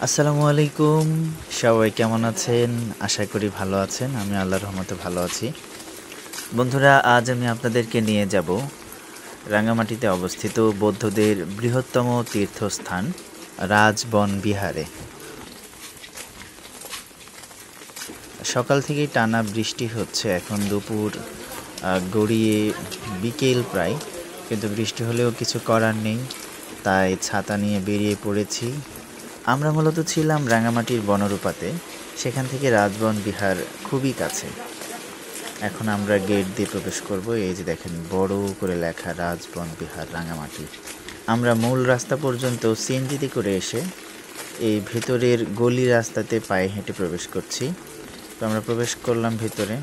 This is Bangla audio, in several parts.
আসসালামু আলাইকুম। সবাই কেমন আছেন? আশা করি ভালো আছেন। আমি আল্লাহর রহমতে ভালো আছি। বন্ধুরা, আজ আমি আপনাদেরকে নিয়ে যাব রাঙ্গামাটিতে অবস্থিত বৌদ্ধদের বৃহত্তম তীর্থস্থান রাজবন বিহারে। সকাল থেকেই টানা বৃষ্টি হচ্ছে, এখন দুপুর গড়িয়ে বিকেল প্রায়, কিন্তু বৃষ্টি হলেও কিছু করার নেই, তাই ছাতা নিয়ে বেরিয়ে পড়েছি। আমরা মূলত ছিলাম রাঙামাটির বনরূপাতে, সেখান থেকে রাজবন বিহার খুবই কাছে। এখন আমরা গেট দিয়ে প্রবেশ করব। এই যে দেখেন, বড় করে লেখা রাজবন বিহার রাঙামাটি। আমরা মূল রাস্তা পর্যন্ত সিএনজিতে করে এসে এই ভেতরের গলি রাস্তাতে পায়ে হেঁটে প্রবেশ করছি। তো আমরা প্রবেশ করলাম ভেতরে।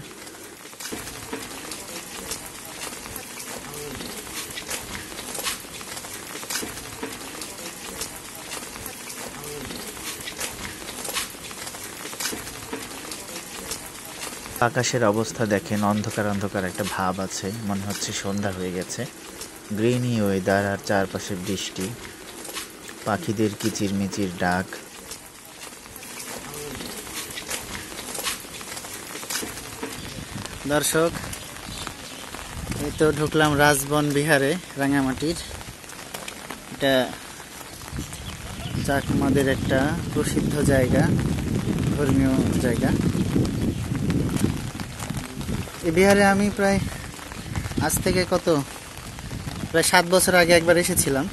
আকাশের অবস্থা দেখেন, অন্ধকার অন্ধকার একটা ভাব আছে, মনে হচ্ছে সন্ধ্যা হয়ে গেছে। গ্রিনি ওয়েদার আর চারপাশে বৃষ্টি, পাখিদের কিচিরমিচির ডাক। দর্শক, এই তো ঢুকলাম রাজবন বিহারে রাঙামাটির। এটা চাকমাদের একটা প্রসিদ্ধ জায়গা, ধর্মীয় জায়গা। এই বিহারে আমি প্রায় আজ থেকে প্রায় 7 বছর আগে একবার এসেছিলাম,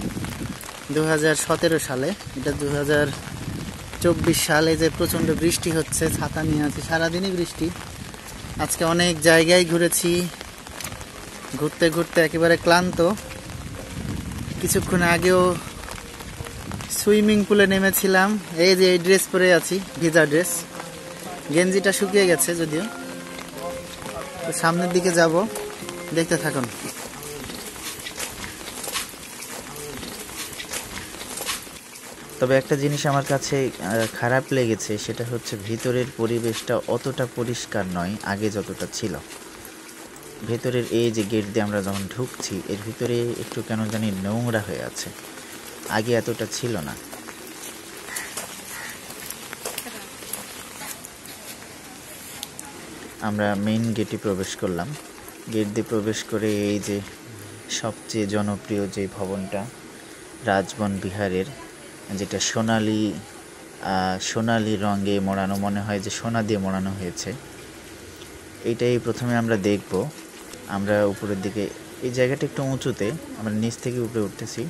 2017 সালে। এটা 2024 সালে যে প্রচণ্ড বৃষ্টি হচ্ছে, ছাতা নিয়ে আছি, সারাদিনই বৃষ্টি। আজকে অনেক জায়গায় ঘুরেছি, ঘুরতে ঘুরতে একেবারে ক্লান্ত। কিছুক্ষণ আগেও সুইমিং পুলে নেমেছিলাম। এই যে এই ড্রেস পরে আছি, ভিজা ড্রেস, গেঞ্জিটা শুকিয়ে গেছে যদিও। তো সামনের দিকে যাব, দেখতে থাকুন। তবে একটা জিনিস আমার কাছে খারাপ লেগেছে, সেটা হচ্ছে ভিতরের পরিবেশটা অতটা পরিষ্কার নয় আগে যতটা ছিল। ভেতরের এই যে গেট দিয়ে আমরা যখন ঢুকছি, এর ভিতরে একটু কেন জানি নোংরা হয়ে আছে, আগে এতটা ছিল না। আমরা মেইন গেটে প্রবেশ করলাম। গেট দিয়ে প্রবেশ করে এই যে সবচেয়ে জনপ্রিয় যে ভবনটা রাজবন বিহারের, যেটা সোনালি রঙে মোড়ানো, মনে হয় যে সোনা দিয়ে মোড়ানো হয়েছে, এইটাই প্রথমে আমরা দেখব। আমরা উপরের দিকে, এই জায়গাটা একটু উঁচুতে, আমরা নিচ থেকে উপরে উঠতেছি।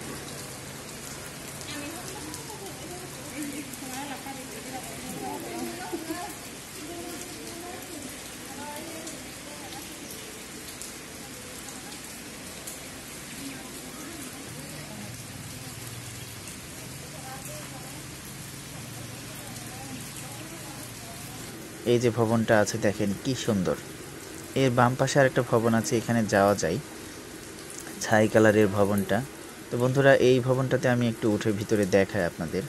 এই যে ভবনটা আছে দেখেন কি সুন্দর। এর বাম পাশে আর একটা ভবন আছে, এখানে যাওয়া যায়, ছাই কালারের ভবনটা। তো বন্ধুরা, এই ভবনটাতে আমি একটু উঠে ভিতরে দেখাই আপনাদের।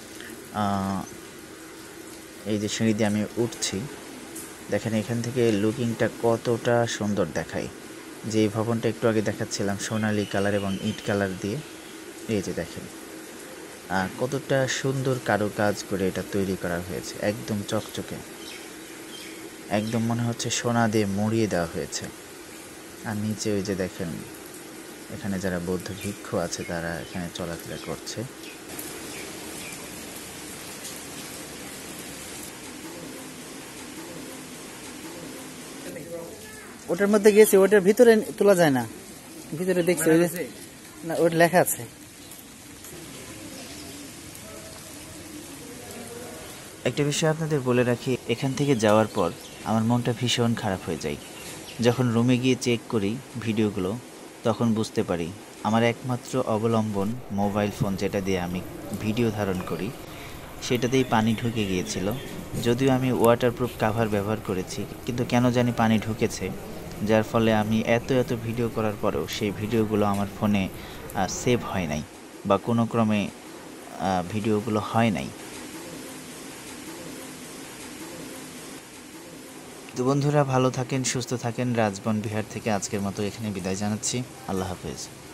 এই যে সিঁড়ি দিয়ে আমি উঠছি, দেখেন এখান থেকে লুকিংটা কতটা সুন্দর দেখায়। যে এই ভবনটা একটু আগে দেখাচ্ছিলাম সোনালি কালার এবং ইট কালার দিয়ে, এই যে দেখেন কতটা সুন্দর কারুকাজ করে এটা তৈরি করা হয়েছে, একদম চকচকে, একদম মনে হচ্ছে সোনা দিয়ে মুড়িয়ে দেওয়া হয়েছে। আর নিচে ওই যে দেখেন, এখানে যারা বৌদ্ধ ভিক্ষু আছে তারা এখানে চলাফেরা করছে। ওটার মধ্যে গেছি, ওটার ভিতরে তোলা যায় না, ভিতরে দেখছি না, ওটা লেখা আছে। একটা বিষয় আপনাদের বলে রাখি, এখান থেকে যাওয়ার পর আমার মনটা ভীষণ খারাপ হয়ে যায়। যখন রুমে গিয়ে চেক করি ভিডিওগুলো, তখন বুঝতে পারি আমার একমাত্র অবলম্বন মোবাইল ফোন, যেটা দিয়ে আমি ভিডিও ধারণ করি, সেটাতেই পানি ঢুকে গিয়েছিল। যদিও আমি ওয়াটারপ্রুফ কাভার ব্যবহার করেছি, কিন্তু কেন জানি পানি ঢুকেছে, যার ফলে আমি এত ভিডিও করার পরেও সেই ভিডিওগুলো আমার ফোনে সেভ হয় নাই, বা কোনো ক্রমে ভিডিওগুলো হয় নাই। তো বন্ধুরা, ভালো থাকেন, সুস্থ থাকেন। রাজবন বিহার থেকে আজকের মতো এখানে বিদায় জানাচ্ছি। আল্লাহ হাফেজ।